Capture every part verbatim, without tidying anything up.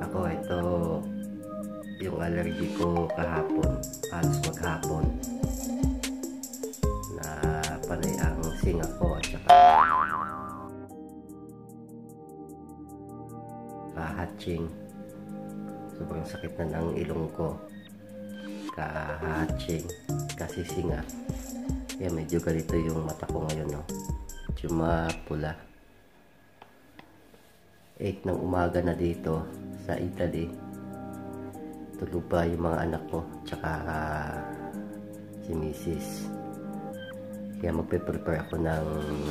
Ako, ito yung allergy ko kahapon, halos maghapon, na panay ang singa ko at saka kahatching. Sobrang sakit na ng ilong ko, kahatching, kasi singa. Yan, medyo ganito yung mata ko ngayon, no? Tsuma pula. eight ng umaga na dito sa Italy. Tulog pa yung mga anak ko tsaka uh, si misis. Kaya magpe-prepare ako ng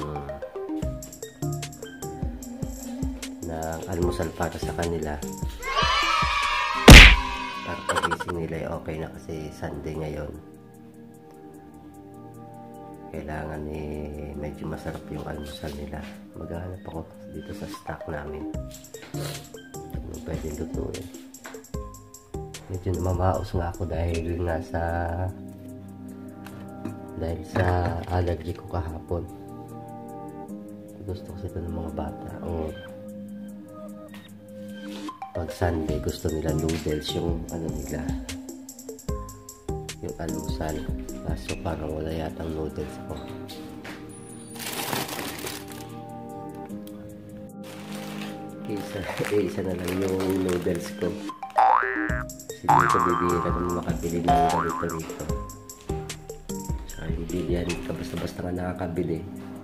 ng almusal para sa kanila, para pagising nila okay na, kasi Sunday ngayon. Kailangan eh medyo masarap yung almusal nila. Maghahanap ako dito sa stock namin ano pwede lutuin. Medyo namamaos nga ako dahil nga sa dahil sa allergy ko kahapon. Gusto kasi ito ng mga bata, o pag Sunday gusto nila noodles, yung ano nila, yung almusal. Kaso parang wala yatang noodles ko. Isa, eh, isa na lang yung noodles ko. Kasi dito bibihira naman makabili ng ganito rito. So yung bilihan ka basta-basta nga nakakabili.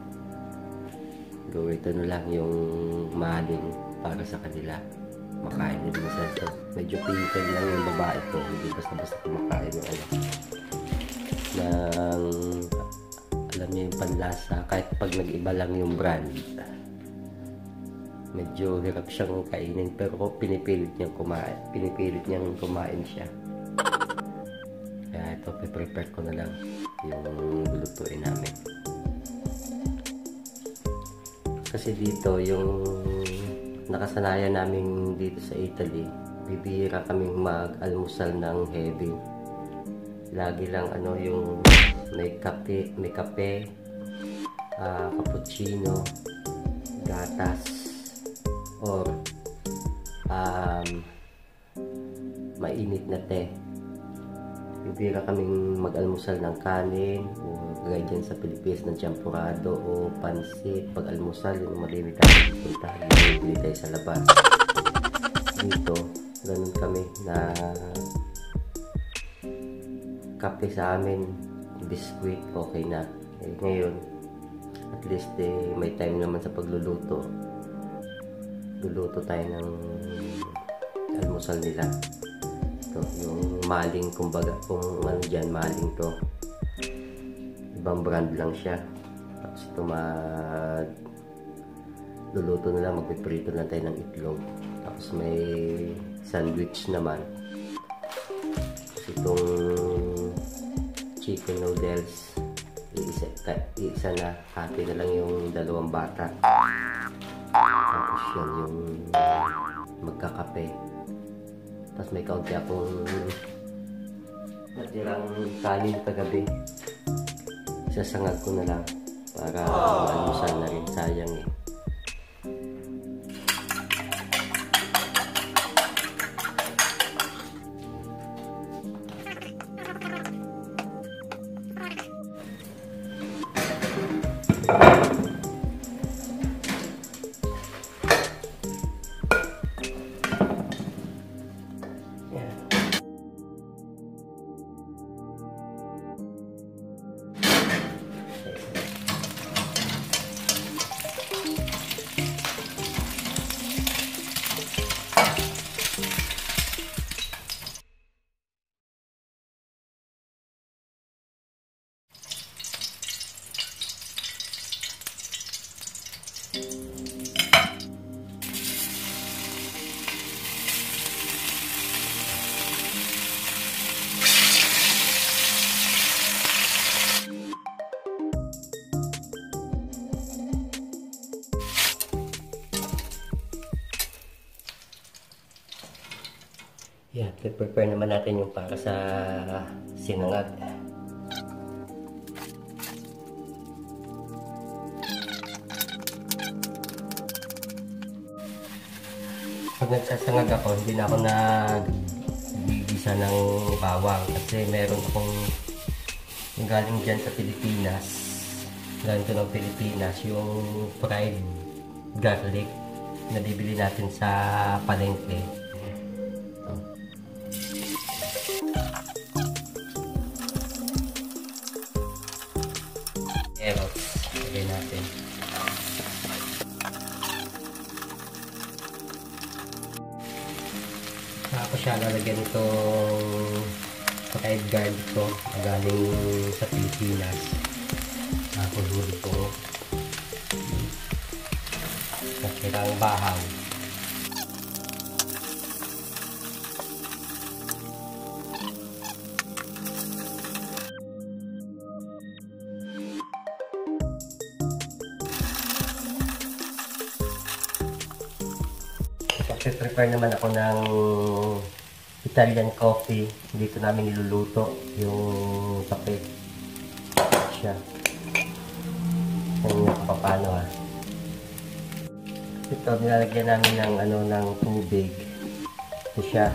Gawin ito na lang yung maling para sa kanila. Makain na din sa ito. Medyo pinkal lang yung babae ko. Hindi basta-basta kumakain yung ano. Nang alam niyo yung panlasa, kahit pag nag-iba lang yung brand, medyo hirap siyang kainin, pero pinipilit niyang kumain pinipilit niyang kumain siya. Kaya ito, pe-prepare ko na lang yung lulutuin namin. Kasi dito yung nakasanayan namin dito sa Italy, bibihira kaming mag-almusal ng heavy. Lagi lang ano yung may kape, may kape, uh, cappuccino, gatas, or um, mainit na te. Bibira kaming mag-almusal ng kanin, o gaya dyan sa Pilipinas ng champurado o pansit. Pag-almusal, yung malimit tayo puntahan, bibili tayo sa labas. Dito, ganun kami na kape sa amin, biskuit, okay na. Eh, ngayon, at least eh, may time naman sa pagluluto. Luluto tayo ng almusal nila. Ito, yung maling, kumbaga, kung ano dyan, maling to. Ibang brand lang siya. Tapos ito, mag luluto na lang, magpiprito lang tayo ng itlog. Tapos may sandwich naman. Tapos itong chicken noodles, iisa, iisa na, hati na lang yung dalawang bata. Tapos yan yung magkakape. Tapos may kaunti akong natirang kanin kagabi. Isasangag ko na lang para almusal na rin, sayang eh. Yan, prepare naman natin yung para sa sinangag. nagsasangag ako, hindi na ako nag-gigisa ng bawang kasi meron akong yung galing dyan sa Pilipinas. Galing ito ng Pilipinas, yung fried garlic na bibili natin sa palengke. Ito. Eros, lagay natin. Tapos siya lalagyan itong fried garlic ko galing sa Pilipinas. Tapos huli ko nakirang bahaw. Prepare naman ako ng Italian coffee. Dito namin niluluto yung kape. Siya. Kung paano ha. Ito, nilalagyan namin ng ano ng tubig. Ito siya.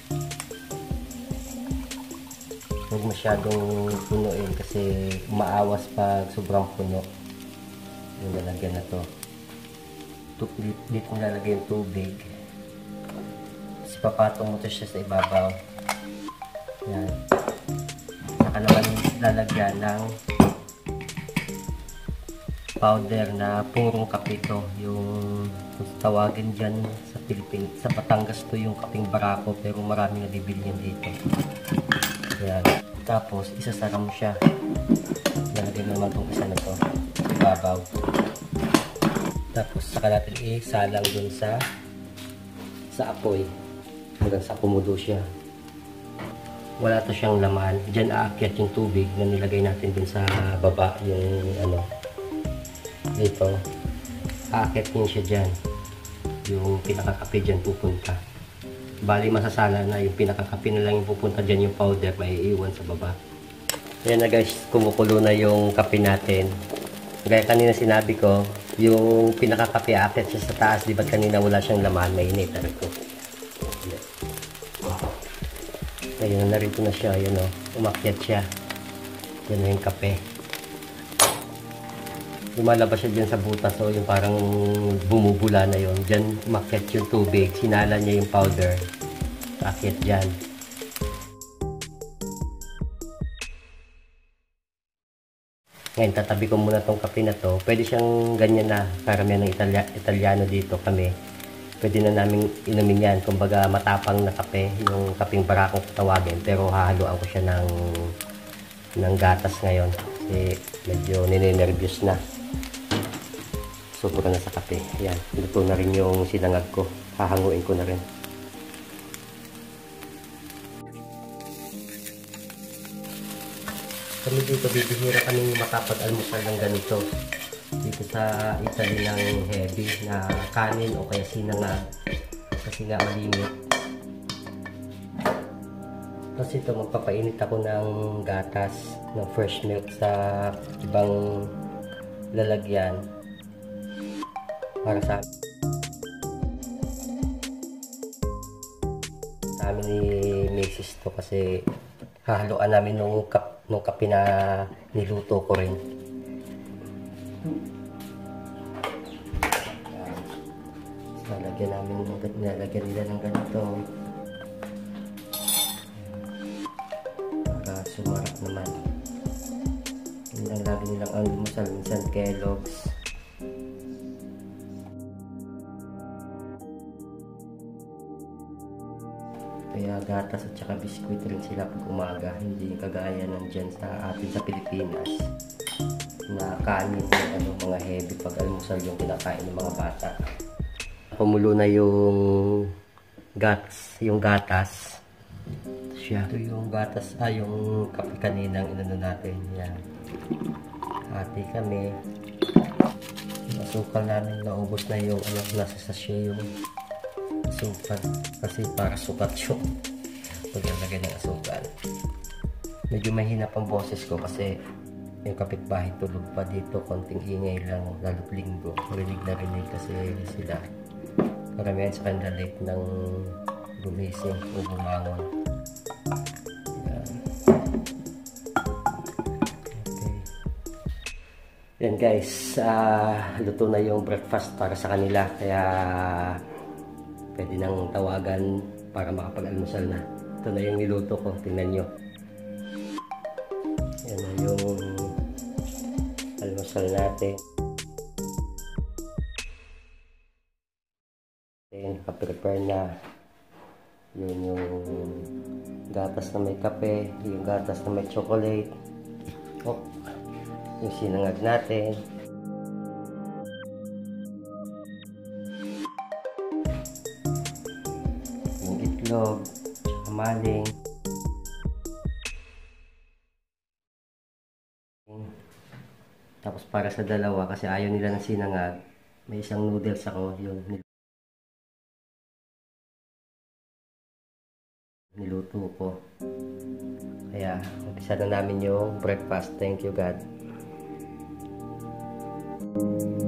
Huwag masyadong punuin kasi umaawas pag sobrang puno. Yung lalagyan na to. Dito nilalagay yung tubig. Papatong mo ito siya sa ibabaw. Yan. Saka naman lalagyan ng powder na purong kape ito. Yung tawagin dyan sa Pilipinas. Sa Batangas to yung kapeng barako pero marami na bibili yan dito. Yan. Tapos isasara mo siya. Lalagyan naman itong isa na ito sa ibabaw. Tapos saka natin isalang dun sa sa apoy. Hanggang sa kumulo siya. Wala to siyang laman. Diyan aakyat yung tubig na nilagay natin dun sa baba. Yung ano. Dito. Aakyat din siya dyan. Yung pinakakape dyan pupunta. Bali masasala na. Yung pinakakape na lang yung pupunta dyan. Yung powder may iiwan sa baba. Ayan na guys. Kumukulo na yung kape natin. Gaya kanina sinabi ko. Yung pinakakape aakyat siya sa taas. Di ba't kanina wala siyang laman. Mainit. Tara ko. Ayun, narito na siya. Ayun o. Umakyat siya. Yan na yung kape. Lumalabas siya dyan sa butas. So, yung parang bumubula na yun. Dyan umakyat yung tubig. Sinala niya yung powder. Akyat dyan. Ngayon, tatabi ko muna tong kape na to. Pwede siyang ganyan na. Karamihan ng Italya Italiano dito kami. Pwede na namin inumin yan. Kumbaga matapang na kape. Yung kapeng barakong tawagin. Pero hahaluan ko siya ng, ng gatas ngayon. Kasi medyo nininervyos na. Sobra na sa kape. Ayan. Luto na rin yung sinangag ko. Hahanguin ko na rin. Kami dito bibihira kaming makapag-almusal ng ganito. Dito sa Italy ng heavy na kanin o kaya sinangag kasi nga malimit. Tapos ito magpapainit ako ng gatas ng fresh milk sa ibang lalagyan para sa sa amin ni Missus to kasi hahaluan namin nung, kap, nung kape na niluto ko rin. Lalagyan namin, nilalagyan nila ng ganito para sumarap naman. Yun ang lagi nilang almusal, minsan Kellogg's. Kaya gatas at saka biskuit rin sila pag umaga, hindi kagaya ng dyan sa atin sa Pilipinas na kanin yung ano, mga heavy pag almusal yung kinakain ng mga bata. Kumulo na yung gatas, yung gatas. Siya. Ito yung gatas, ah, yung kape kaninang inano natin. Yan. Hati kami. Yung asukal namin, naubos na yung ano, nasa sachet yung asukal. Kasi para sukat yung paglalagay ng asukal. Medyo mahina pang boses ko kasi yung kapitbahay tulog pa dito. Konting ingay lang, lalo't linggo. Rinig na rinig kasi sila. Maramihan sa kanila late ng gumising o bumangon. Yan. Okay. Yan guys, uh, luto na yung breakfast para sa kanila. Kaya pwede nang tawagan para makapag-almusal na. Ito na yung niluto ko, tingnan nyo. Yan na yung almusal natin. Naka-prepare na. Yun yung gatas na may kape, yung gatas na may chocolate. Oh, yung sinangag natin. Yung itlog, tsaka maling. Tapos para sa dalawa, kasi ayaw nila ng sinangag, may isang noodles ako, yung niluto ko. Kaya umpisa na namin yung breakfast. Thank you God.